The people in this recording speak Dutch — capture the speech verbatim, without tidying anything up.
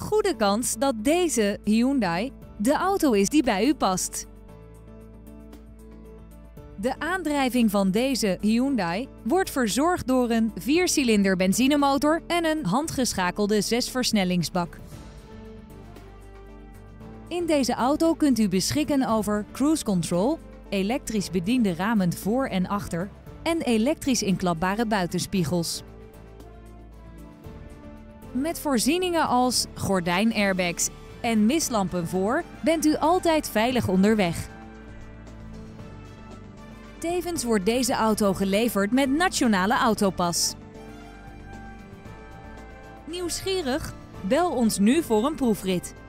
goede kans dat deze Hyundai de auto is die bij u past. De aandrijving van deze Hyundai wordt verzorgd door een viercilinder benzinemotor en een handgeschakelde zesversnellingsbak. In deze auto kunt u beschikken over cruise control, elektrisch bediende ramen voor en achter en elektrisch inklapbare buitenspiegels. Met voorzieningen als gordijnairbags en mistlampen voor bent u altijd veilig onderweg. Tevens wordt deze auto geleverd met Nationale Autopas. Nieuwsgierig? Bel ons nu voor een proefrit.